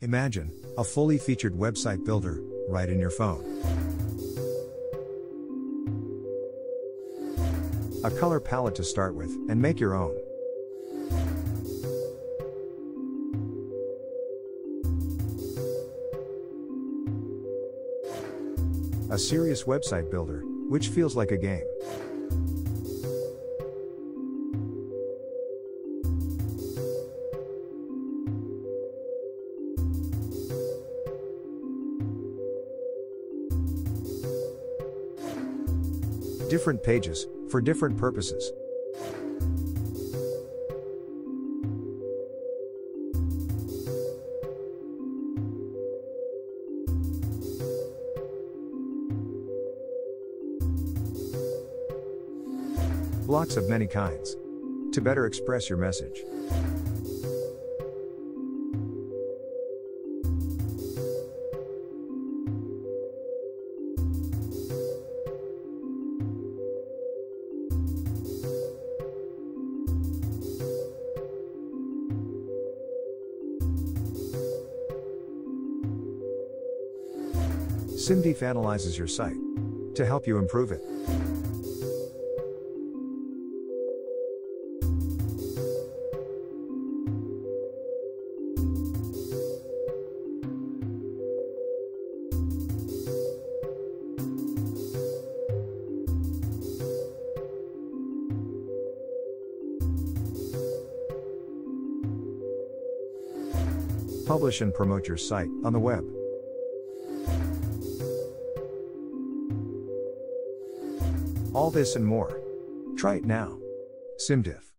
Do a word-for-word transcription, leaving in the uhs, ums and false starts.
Imagine a fully featured website builder right in your phone. A color palette to start with, and make your own. A serious website builder, which feels like a game. Different pages, for different purposes. Blocks of many kinds. To better express your message. SimDif analyzes your site to help you improve it. Publish and promote your site on the web. All this and more. Try it now. SimDif.